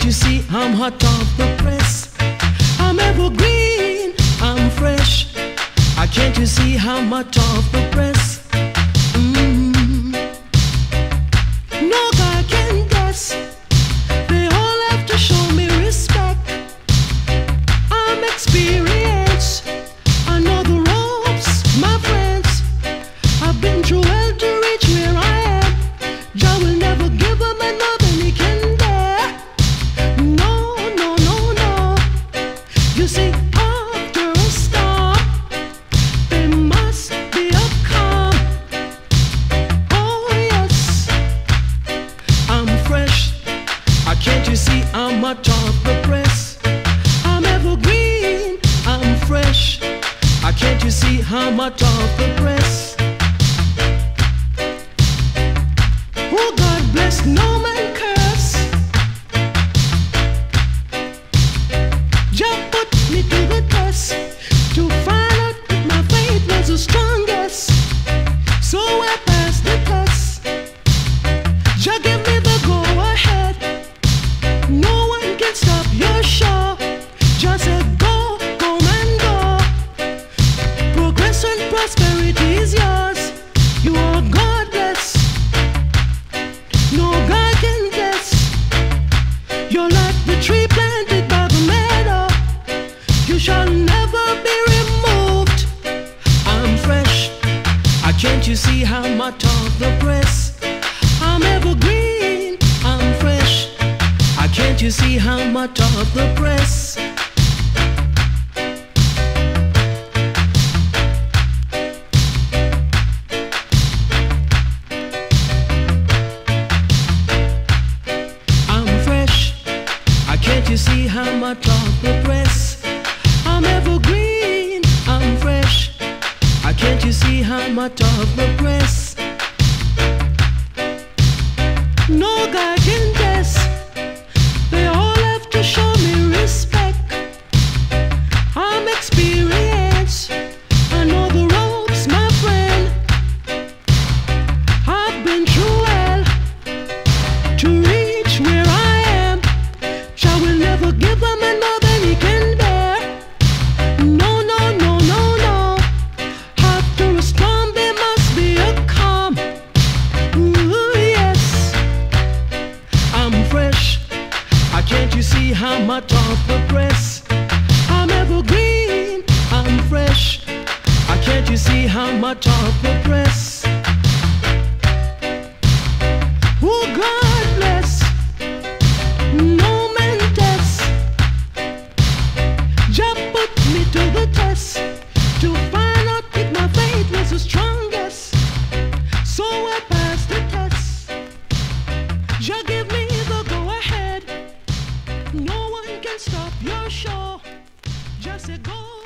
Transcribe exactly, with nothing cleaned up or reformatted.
you see I'm hot off the press? I'm evergreen, I'm fresh. I can't you see I'm hot off the press? Mm. No guy can guess. They all have to show me respect. I'm experienced. I know the ropes, my friends. I've been through hell to reach where I am. Jah will never give a man more than he can bear. No, no, no, no. You see, after a storm, there must be a calm. Oh yes, I'm fresh. I can't you see I'm hot off the press? I'm evergreen, I'm fresh. I can't you see I'm hot off the press? Oh, God bless, no man curse. Jah put me to the test to find out if my faith was the strongest. So I passed the test. Jah give me the go ahead. No one can stop your show. Just said go, go and go. Progress and prosperity is yours. You are God bless. No God can guess. You're like the tree planted by the meadow. You shall never be removed. I'm fresh. I can't you see how hot off the press? I'm evergreen. I'm fresh. I can't you see how hot off the press? Can't you see how much off the press? I'm evergreen, I'm fresh. I can't you see how much off the press? No guy can guess. They all have to show me respect. I'm experienced. I know the ropes, my friend. I've been through hell to reach where I am. Jah will never give a man more than he can bear. No, no, no, no, no. After a storm there must be a calm. Ooh, yes, I'm fresh. I can't you see I'm hot off the press? I'm evergreen, I'm fresh. I can't you see I'm hot off the press? Oh, God bless. No man test. Jah put me to the test to find out if my faith was the strongest. So I passed the test. Jah give me the go ahead. No one can stop your show. Just say go.